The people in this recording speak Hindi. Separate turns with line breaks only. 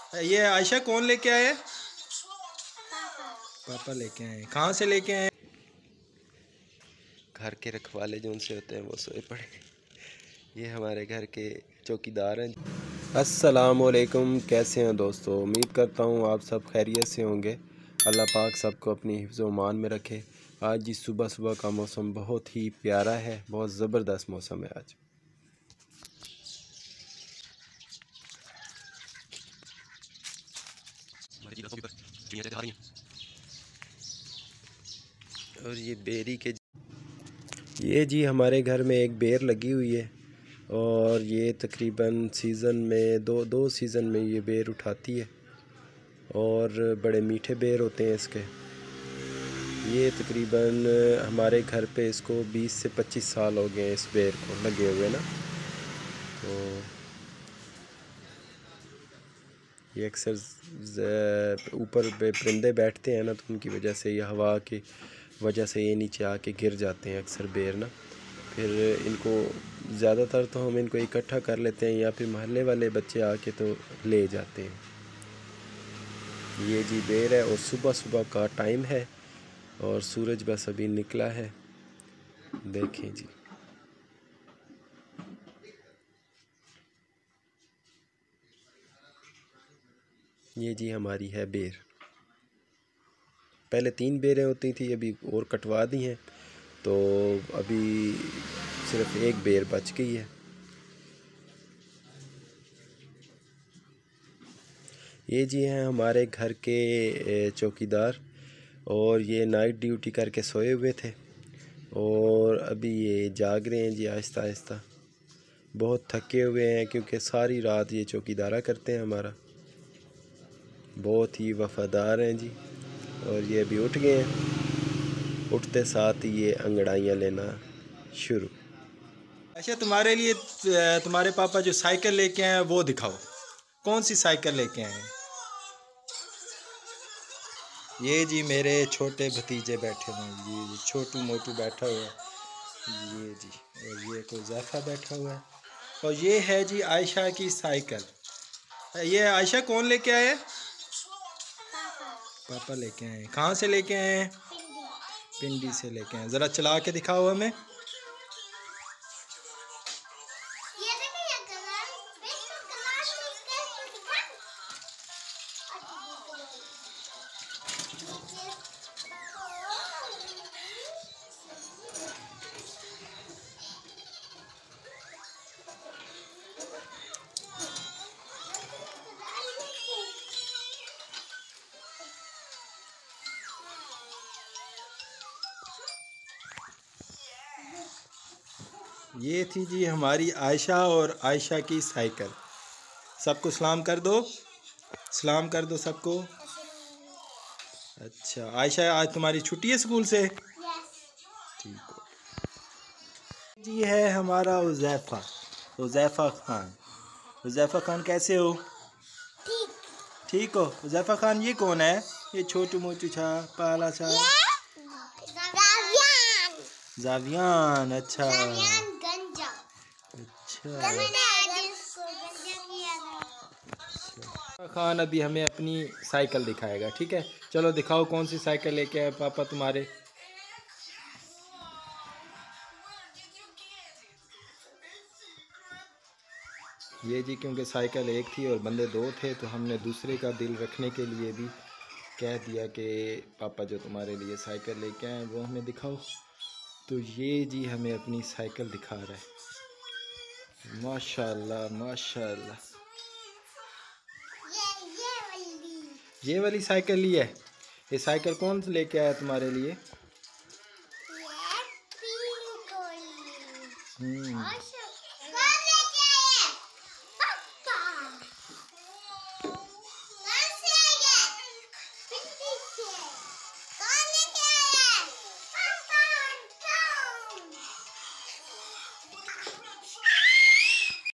ये आयशा कौन लेके आए? पापा लेके आए। कहाँ से लेके आए? घर के रखवाले जो उनसे होते हैं वो सोए पड़े। ये हमारे घर के चौकीदार हैं। अस्सलाम वालेकुम, कैसे हैं दोस्तों? उम्मीद करता हूँ आप सब खैरियत से होंगे। अल्लाह पाक सबको अपनी हिफ्ज़ व मान में रखे। आज जी सुबह सुबह का मौसम बहुत ही प्यारा है, बहुत ज़बरदस्त मौसम है आज। और ये बेरी के ये जी हमारे घर में एक बेर लगी हुई है और ये तकरीबन सीज़न में दो सीज़न में ये बेर उठाती है और बड़े मीठे बेर होते हैं इसके। ये तकरीबन हमारे घर पे इसको 20 से 25 साल हो गए हैं इस बेर को लगे हुए ना। तो ये अक्सर ऊपर परिंदे बैठते हैं ना, तो उनकी वजह से ये हवा की वजह से ये नीचे आके गिर जाते हैं अक्सर बेर ना। फिर इनको ज़्यादातर तो हम इनको इकट्ठा कर लेते हैं या फिर मोहल्ले वाले बच्चे आके तो ले जाते हैं। ये जी बेर है और सुबह सुबह का टाइम है और सूरज बस अभी निकला है, देखें जी। ये जी हमारी है बेर। पहले 3 बेरें होती थी, अभी और कटवा दी हैं तो अभी सिर्फ एक बेर बच गई है। ये जी हैं हमारे घर के चौकीदार और ये नाइट ड्यूटी करके सोए हुए थे और अभी ये जाग रहे हैं जी आहिस्ता आहिस्ता। बहुत थके हुए हैं क्योंकि सारी रात ये चौकीदारा करते हैं हमारा। बहुत ही वफ़ादार हैं जी। और ये अभी उठ गए हैं, उठते साथ ही ये अंगड़ाइयाँ लेना शुरू। अच्छा, तुम्हारे लिए तुम्हारे पापा जो साइकिल लेके आए वो दिखाओ। कौन सी साइकिल लेके आए? ये जी मेरे छोटे भतीजे बैठे हुए हैं, ये छोटू मोटू बैठा हुआ है ये जी, और ये कोई ज़ैफ़ा बैठा हुआ है और ये है जी आयशा की साइकिल। ये आयशा कौन लेके आए? पापा लेके आए। कहाँ से लेके आए हैं? पिंडी से लेके आए। ज़रा चला के दिखाओ हमें। ये थी जी हमारी आयशा और आयशा की साइकिल। सबको सलाम कर दो, सलाम कर दो सबको। अच्छा आयशा, आज तुम्हारी छुट्टी है स्कूल से? ठीक हो जी। है हमारा उज़ैफ़ा, उज़ैफ़ा खान। उज़ैफ़ा खान कैसे हो? ठीक हो उज़ैफ़ा खान? ये कौन है? ये छोटू मोटू छा पाला छा जावियान। अच्छा अच्छा, खान अभी हमें अपनी साइकिल दिखाएगा, ठीक है? चलो दिखाओ कौन सी साइकिल लेके आए पापा तुम्हारे। ये जी क्योंकि साइकिल एक थी और बंदे 2 थे तो हमने दूसरे का दिल रखने के लिए भी कह दिया कि पापा जो तुम्हारे लिए साइकिल लेके आए वो हमें दिखाओ। तो ये जी हमें अपनी साइकिल दिखा रहा है। माशाल्लाह माशाल्लाह। ये वाली साइकिल ली है? ये साइकिल कौन लेके आया तुम्हारे लिए?